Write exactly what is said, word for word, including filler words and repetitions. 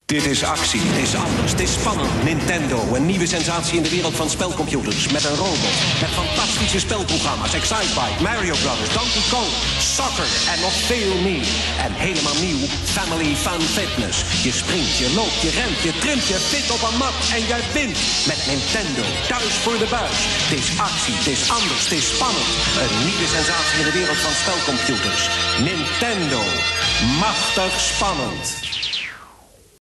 Dit is actie, dit is anders, dit is spannend. Nintendo, een nieuwe sensatie in de wereld van spelcomputers. Met een robot, met fantastische spelprogramma's. Excitebike, Mario Brothers, Donkey Kong, soccer en nog veel meer. En helemaal nieuw, Family Fun Fitness. Je springt, je loopt, je rent, je trimt, je fit op een mat en jij wint. Met Nintendo, thuis voor de buis. Dit is actie, dit is anders, dit is spannend. Een nieuwe sensatie in de wereld van spelcomputers. Nintendo, machtig spannend.